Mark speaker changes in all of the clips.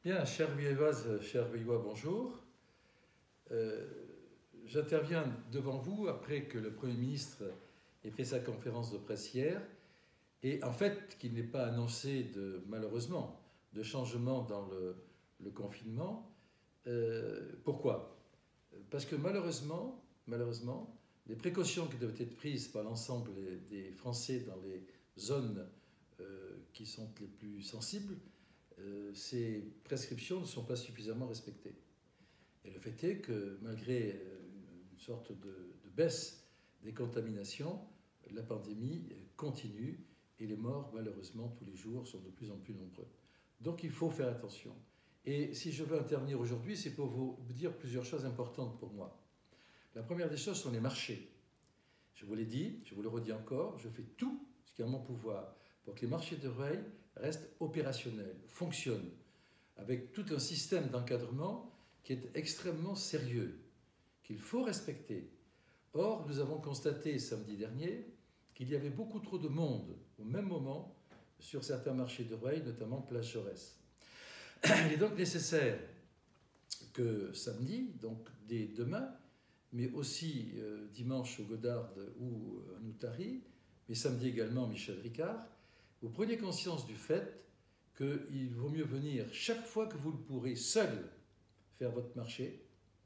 Speaker 1: Bien, chères Villoises, chers Villois, bonjour. J'interviens devant vous après que le Premier ministre ait fait sa conférence de presse hier et en fait qu'il n'ait pas annoncé malheureusement de changement dans le confinement. Pourquoi? Parce que malheureusement, les précautions qui doivent être prises par l'ensemble des Français dans les zones qui sont les plus sensibles, ces prescriptions ne sont pas suffisamment respectées. Et le fait est que malgré une sorte de baisse des contaminations, la pandémie continue et les morts, malheureusement, tous les jours sont de plus en plus nombreux. Donc il faut faire attention. Et si je veux intervenir aujourd'hui, c'est pour vous dire plusieurs choses importantes pour moi. La première des choses sont les marchés. Je vous l'ai dit, je vous le redis encore, je fais tout ce qui est en mon pouvoir pour que les marchés de Rueil restent opérationnels, fonctionnent, avec tout un système d'encadrement qui est extrêmement sérieux, qu'il faut respecter. Or, nous avons constaté samedi dernier qu'il y avait beaucoup trop de monde au même moment sur certains marchés de Rueil, notamment Place Jaurès. Il est donc nécessaire que samedi, donc dès demain, mais aussi dimanche au Godard ou à Noutari, mais samedi également Michel Ricard, vous preniez conscience du fait qu'il vaut mieux venir chaque fois que vous le pourrez seul faire votre marché,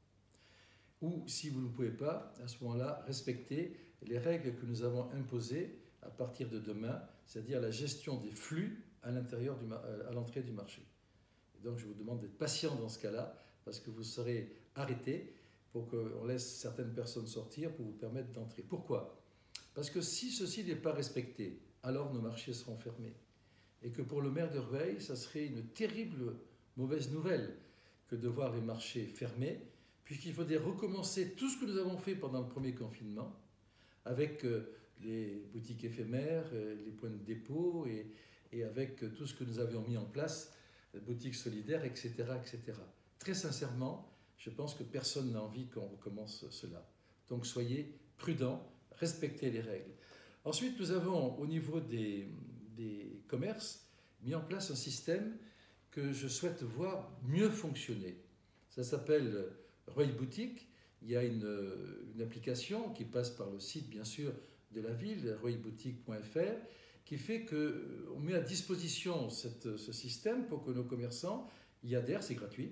Speaker 1: ou si vous ne pouvez pas, à ce moment-là, respecter les règles que nous avons imposées à partir de demain, c'est-à-dire la gestion des flux à l'entrée du marché. Et donc je vous demande d'être patient dans ce cas-là, parce que vous serez arrêté pour qu'on laisse certaines personnes sortir pour vous permettre d'entrer. Pourquoi? Parce que si ceci n'est pas respecté, alors nos marchés seront fermés. Et que pour le maire de Rueil, ça serait une terrible mauvaise nouvelle que de voir les marchés fermés, puisqu'il faudrait recommencer tout ce que nous avons fait pendant le premier confinement, avec les boutiques éphémères, les points de dépôt, et avec tout ce que nous avions mis en place, les boutiques solidaires, etc., etc. Très sincèrement, je pense que personne n'a envie qu'on recommence cela. Donc soyez prudents, respectez les règles. Ensuite, nous avons, au niveau des commerces, mis en place un système que je souhaite voir mieux fonctionner. Ça s'appelle Rueil Boutique. Il y a une application qui passe par le site, bien sûr, de la ville, rueilboutique.fr, qui fait qu'on met à disposition ce système pour que nos commerçants y adhèrent, c'est gratuit,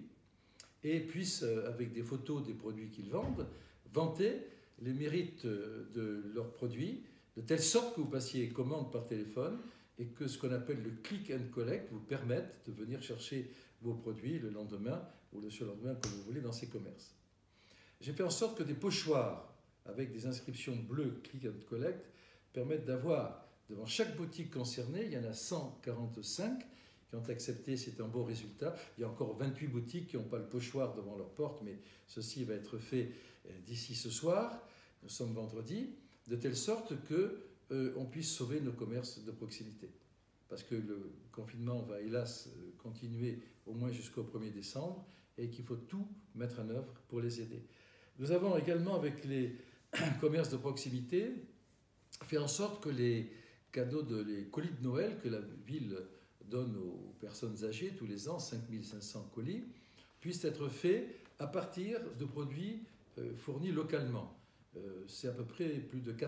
Speaker 1: et puissent, avec des photos des produits qu'ils vendent, vanter les mérites de leurs produits, de telle sorte que vous passiez commande par téléphone et que ce qu'on appelle le click and collect vous permette de venir chercher vos produits le lendemain ou le surlendemain, comme vous voulez, dans ces commerces. J'ai fait en sorte que des pochoirs avec des inscriptions bleues click and collect permettent d'avoir, devant chaque boutique concernée, il y en a 145 qui ont accepté, c'est un beau résultat. Il y a encore 28 boutiques qui n'ont pas le pochoir devant leur porte, mais ceci va être fait d'ici ce soir. Nous sommes vendredi, de telle sorte qu'on puisse sauver nos commerces de proximité. Parce que le confinement va hélas continuer au moins jusqu'au 1er décembre et qu'il faut tout mettre en œuvre pour les aider. Nous avons également, avec les commerces de proximité, fait en sorte que les cadeaux, les colis de Noël que la ville donne aux personnes âgées tous les ans, 5500 colis, puissent être faits à partir de produits fournis localement. C'est à peu près plus de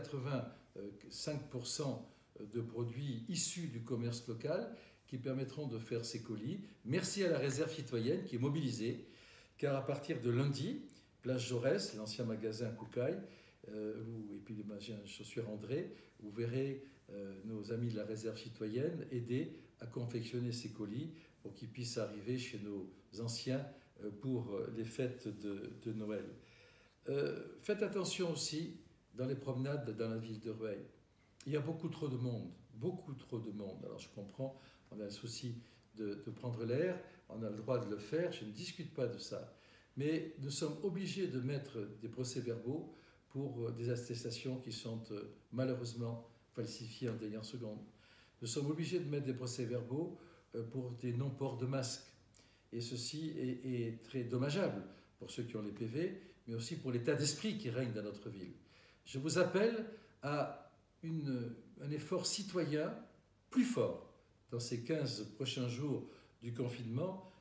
Speaker 1: 85% de produits issus du commerce local qui permettront de faire ces colis. Merci à la réserve citoyenne qui est mobilisée, car à partir de lundi, Place Jaurès, l'ancien magasin Koukaï, et puis le magasin Chaussures André, vous verrez nos amis de la réserve citoyenne aider à confectionner ces colis pour qu'ils puissent arriver chez nos anciens pour les fêtes de Noël. Faites attention aussi dans les promenades dans la ville de Rueil. Il y a beaucoup trop de monde, beaucoup trop de monde. Alors je comprends, on a le souci de prendre l'air, on a le droit de le faire, je ne discute pas de ça. Mais nous sommes obligés de mettre des procès-verbaux pour des attestations qui sont malheureusement falsifiées en dernière seconde. Nous sommes obligés de mettre des procès-verbaux pour des non-ports de masques. Et ceci est très dommageable pour ceux qui ont les PV, mais aussi pour l'état d'esprit qui règne dans notre ville. Je vous appelle à un effort citoyen plus fort dans ces 15 prochains jours du confinement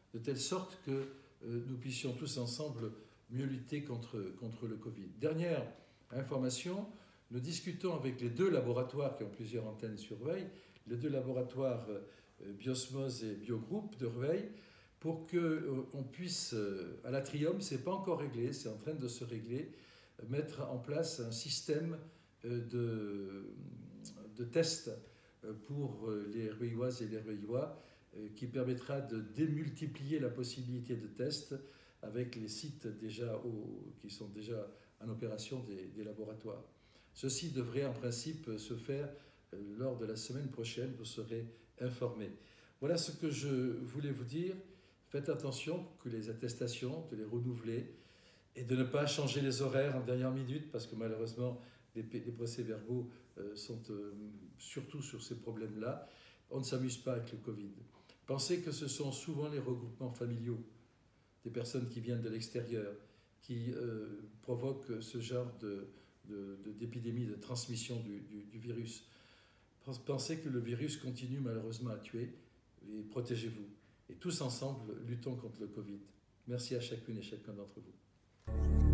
Speaker 1: de telle sorte que nous puissions tous ensemble mieux lutter contre le Covid. Dernière information, nous discutons avec les 2 laboratoires qui ont plusieurs antennes sur Rueil, les 2 laboratoires Biosmose et Biogroup de Rueil, pour qu'on puisse, à l'Atrium, ce n'est pas encore réglé, c'est en train de se régler, mettre en place un système de tests pour les Rueilloises et les Rueillois qui permettra de démultiplier la possibilité de tests avec les sites qui sont déjà en opération des laboratoires. Ceci devrait en principe se faire lors de la semaine prochaine, vous serez informés. Voilà ce que je voulais vous dire. Faites attention que les attestations, de les renouveler et de ne pas changer les horaires en dernière minute parce que malheureusement les procès-verbaux sont surtout sur ces problèmes-là. On ne s'amuse pas avec le Covid. Pensez que ce sont souvent les regroupements familiaux, des personnes qui viennent de l'extérieur, qui provoquent ce genre d'épidémie, de transmission du virus. Pensez que le virus continue malheureusement à tuer et protégez-vous. Et tous ensemble, luttons contre le Covid. Merci à chacune et chacun d'entre vous.